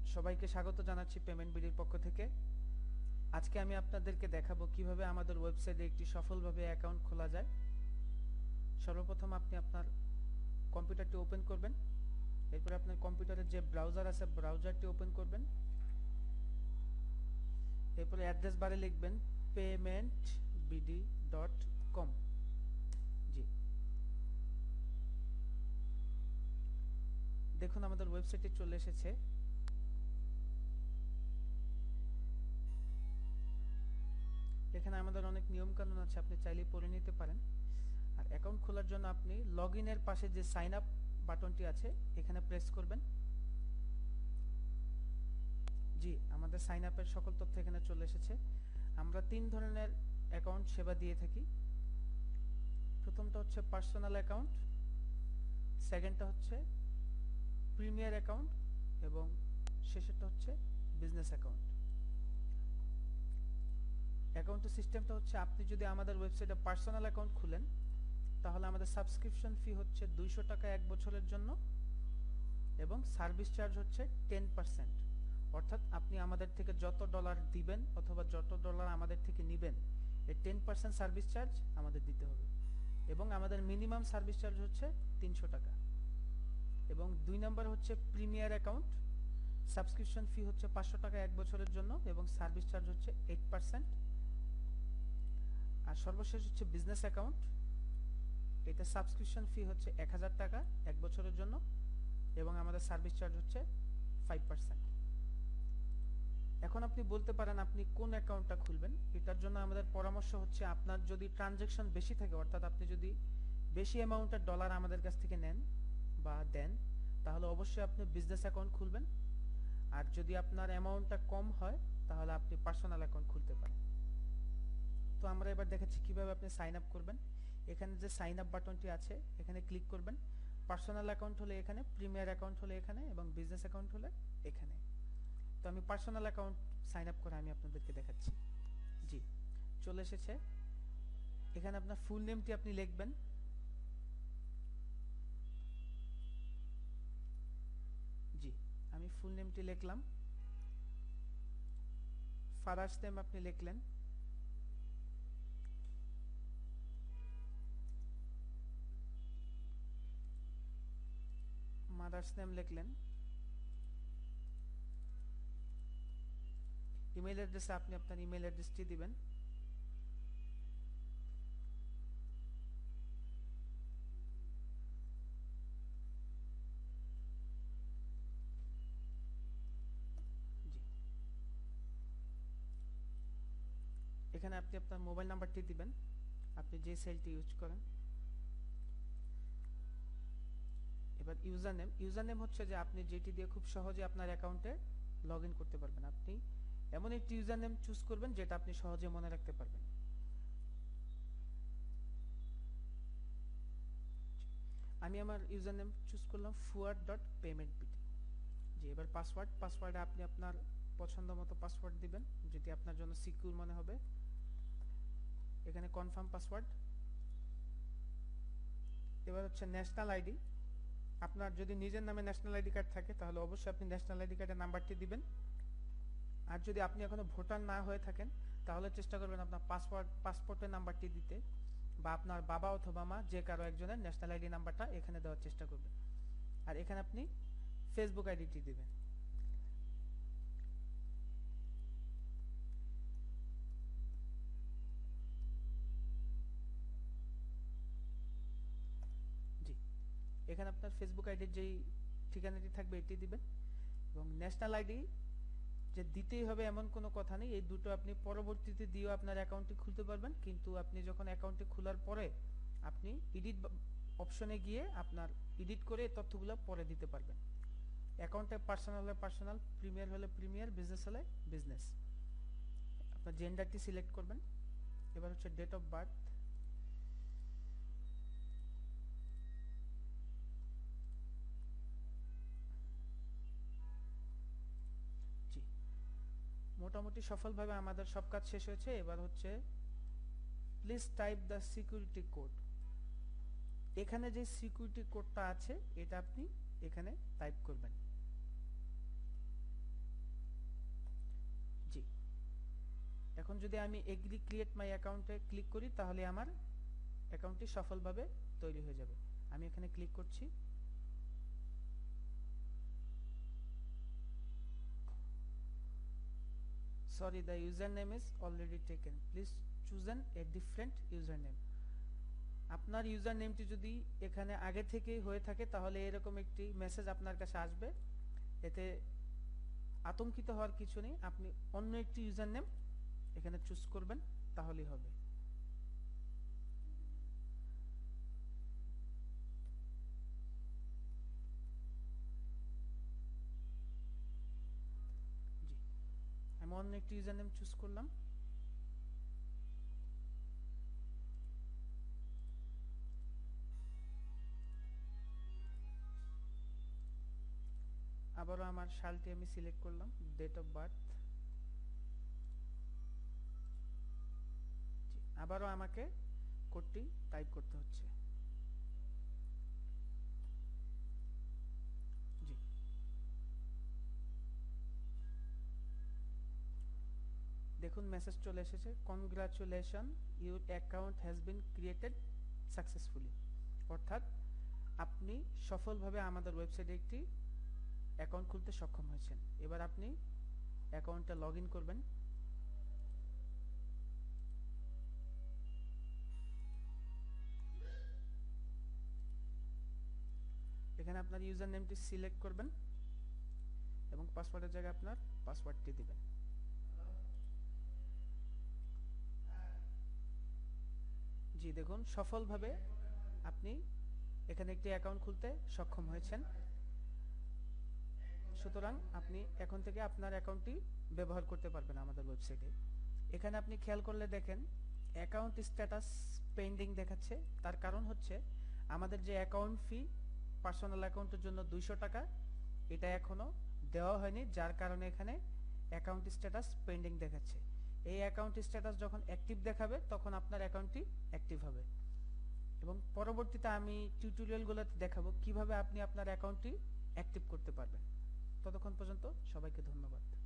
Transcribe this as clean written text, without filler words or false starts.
সবাইকে স্বাগত জানাচ্ছি পেমেন্ট বিডির পক্ষ থেকে। আজকে আমি আপনাদেরকে দেখাবো কিভাবে আমাদের ওয়েবসাইটে একটি সফলভাবে অ্যাকাউন্ট খোলা যায়। সর্বপ্রথম আপনি আপনার কম্পিউটারটি ওপেন করবেন, এরপর আপনার কম্পিউটারের যে ব্রাউজার আছে ব্রাউজারটি ওপেন করবেন, এরপরে অ্যাড্রেস বারে লিখবেন paymentbd.com। জি, দেখুন আমাদের ওয়েবসাইটে চলে এসেছে। এখানে আমাদের অনেক নিয়ম কানুন আছে, আপনি চাইলে পড়ে নিতে পারেন। আর অ্যাকাউন্ট খোলার জন্য আপনি লগইন এর পাশে যে সাইন আপ বাটনটি আছে এখানে প্রেস করবেন। জি, আমাদের সাইন আপের সকল তথ্য এখানে চলে এসেছে। আমরা তিন ধরনের অ্যাকাউন্ট সেবা দিয়ে থাকি। প্রথমটা হচ্ছে পার্সোনাল অ্যাকাউন্ট, সেকেন্ডটা হচ্ছে প্রিমিয়ার অ্যাকাউন্ট এবং শেষেরটা হচ্ছে বিজনেস অ্যাকাউন্ট। অ্যাকাউন্টের সিস্টেমটা হচ্ছে, আপনি যদি আমাদের ওয়েবসাইটে পার্সোনাল অ্যাকাউন্ট খুলেন তাহলে আমাদের সাবস্ক্রিপশন ফি হচ্ছে 200 টাকা 1 বছরের জন্য এবং সার্ভিস চার্জ হচ্ছে 10%। অর্থাৎ আপনি আমাদের থেকে যত ডলার দিবেন অথবা যত ডলার আমাদের থেকে নেবেন এর 10% সার্ভিস চার্জ আমাদের দিতে হবে এবং আমাদের মিনিমাম সার্ভিস চার্জ হচ্ছে 300 টাকা। এবং 2 নাম্বার হচ্ছে প্রিমিয়ার অ্যাকাউন্ট, সাবস্ক্রিপশন ফি হচ্ছে 500 টাকা 1 বছরের জন্য এবং সার্ভিস চার্জ হচ্ছে 8%। আর সর্বশেষ হচ্ছে বিজনেস অ্যাকাউন্ট, এটা সাবস্ক্রিপশন ফি হচ্ছে 1000 টাকা 1 বছরের জন্য এবং আমাদের সার্ভিস চার্জ হচ্ছে 5%। এখন আপনি বলতে পারেন আপনি কোন অ্যাকাউন্টটা খুলবেন। এটার জন্য আমাদের পরামর্শ হচ্ছে, আপনার যদি ট্রানজ্যাকশন বেশি থাকে, অর্থাৎ আপনি যদি বেশি অ্যামাউন্টের ডলার আমাদের কাছ থেকে নেন বা দেন, তাহলে অবশ্যই আপনি বিজনেস অ্যাকাউন্ট খুলবেন। আর যদি আপনার অ্যামাউন্টটা কম হয় তাহলে আপনি পার্সোনাল অ্যাকাউন্ট খুলতে পারেন। তো আমরা এবার দেখাচ্ছি কিভাবে আপনি সাইন আপ করবেন। এখানে যে সাইন আপ বাটনটি আছে এখানে ক্লিক করবেন। পার্সোনাল অ্যাকাউন্ট হলে এখানে, প্রিমিয়ার অ্যাকাউন্ট হলে এখানে এবং বিজনেস অ্যাকাউন্ট হলে এখানে। তো আমি পার্সোনাল অ্যাকাউন্ট সাইন আপ করে আমি আপনাদেরকে দেখাচ্ছি। জি, চলে এসেছে। এখানে আপনার ফুল নেমটি আপনি লিখবেন। জি, আমি ফুল নেমটি লিখলাম। ফাদার্স নেম আপনি লিখলেন, মাদার্স নেম লিখলেন, ইমেল অ্যাড্রেসে আপনি আপনার ইমেল অ্যাড্রেসটি দিবেন। জি, এখানে আপনি আপনার মোবাইল নাম্বারটি দিবেন, আপনি যে সেলটি ইউজ করেন। এবার ইউজার নেম হচ্ছে যে আপনি যেটি দিয়ে খুব সহজে আপনার অ্যাকাউন্টে লগ ইন করতে পারবেন। আপনি এমন একটি ইউজার নেম চুজ করবেন যেটা আপনি সহজে মনে রাখতে পারবেন। আমি আমার ইউজার নেম চুজ করলাম fuad.paymentbd। জি, এবার পাসওয়ার্ডে আপনি আপনার পছন্দ মতো পাসওয়ার্ড দিবেন, যেটি আপনার জন্য সিকিউর মনে হবে। এখানে কনফার্ম পাসওয়ার্ড। এবার হচ্ছে ন্যাশনাল আইডি। আপনার যদি নিজের নামে ন্যাশনাল আইডি কার্ড থাকে তাহলে অবশ্যই আপনি ন্যাশনাল আইডি কার্ডের নাম্বারটি দিবেন। আর যদি আপনি এখনো ভোটার না হয়ে থাকেন তাহলে চেষ্টা করবেন আপনার পাসপোর্টের নাম্বারটি দিতে, বা আপনার বাবা অথবা মা যে কারো একজনের ন্যাশনাল আইডি নাম্বারটা এখানে দেওয়ার চেষ্টা করবেন। আর এখানে আপনি ফেসবুক আইডিটি দিবেন। জি, এখানে আপনার ফেসবুক আইডির যেই ঠিকানাটি থাকবে এটি দিবেন। এবং ন্যাশনাল আইডি যে দিতেই হবে এমন কোনো কথা নেই, এই দুটো আপনি পরবর্তীতে দিয়েও আপনার অ্যাকাউন্টটি খুলতে পারবেন। কিন্তু আপনি যখন অ্যাকাউন্টটি খোলার পরে আপনি এডিট অপশনে গিয়ে আপনার এডিট করে এই তথ্যগুলো পরে দিতে পারবেন। অ্যাকাউন্টে পার্সোনাল হলে পার্সোনাল, প্রিমিয়ার হলে প্রিমিয়ার, বিজনেস হলে বিজনেস। আপনার জেন্ডারটি সিলেক্ট করবেন। এবার হচ্ছে ডেট অফ বার্থ। জি, মোটামুটি সফলভাবে আমাদের সব কাজ শেষ হয়েছে। এবার হচ্ছে please type the security code. এখানে যে সিকিউরিটি কোডটা আছে এটা আপনি এখানে টাইপ করবেন। এখন যদি আমি এগ্রি ক্রিয়েট মাই অ্যাকাউন্টে ক্লিক করি তাহলে আমার অ্যাকাউন্টটি সফলভাবে তৈরি হয়ে যাবে। আমি এখানে ক্লিক করছি। Sorry, the username is already taken. Please choose a different username. আপনার ইউজার নেমটি যদি এখানে আগে থেকেই হয়ে থাকে তাহলে এরকম একটি মেসেজ আপনার কাছে আসবে। এতে আতঙ্কিত হওয়ার কিছু নেই, আপনি অন্য একটি ইউজার নেম এখানে চুজ করবেন তাহলেই হবে। জি, আমি অন্য একটি ইউজার নেম চুজ করলাম। আবারও আমার সালটি আমি সিলেক্ট করলাম, ডেট অফ বার্থ। আবারও আমাকে কোডটি টাইপ করতে হচ্ছে। জি, দেখুন মেসেজ চলে এসেছে, congratulation, your account has been created successfully. অর্থাৎ আপনি সফলভাবে আমাদের ওয়েবসাইটে একটি অ্যাকাউন্ট খুলতে সক্ষম হয়েছেন। এবার আপনি অ্যাকাউন্টে লগ ইন করবেন। এখানে আপনার ইউজার নেমটি সিলেক্ট করবেন এবং পাসওয়ার্ডের জায়গায় আপনার পাসওয়ার্ডটি দিবেন। জি, দেখুন সফলভাবে আপনি এখানে একটি অ্যাকাউন্ট খুলতে সক্ষম হয়েছেন। সুতরাং আপনি এখন থেকে আপনার অ্যাকাউন্টটি ব্যবহার করতে পারবেন আমাদের ওয়েবসাইটে। এখানে আপনি খেয়াল করলে দেখেন অ্যাকাউন্ট স্ট্যাটাস পেন্ডিং দেখাচ্ছে। তার কারণ হচ্ছে আমাদের যে অ্যাকাউন্ট ফি পার্সোনাল অ্যাকাউন্টের জন্য 200 টাকা, এটা এখনো দেওয়া হয়নি, যার কারণে এখানে অ্যাকাউন্ট স্ট্যাটাস পেন্ডিং দেখাচ্ছে। এই অ্যাকাউন্ট স্ট্যাটাস যখন অ্যাক্টিভ দেখাবে তখন আপনার অ্যাকাউন্টটি অ্যাক্টিভ হবে এবং পরবর্তীতে আমি টিউটোরিয়ালগুলোতে দেখাবো কিভাবে আপনি আপনার অ্যাকাউন্টটি অ্যাক্টিভ করতে পারবেন। ততক্ষণ পর্যন্ত সবাইকে ধন্যবাদ।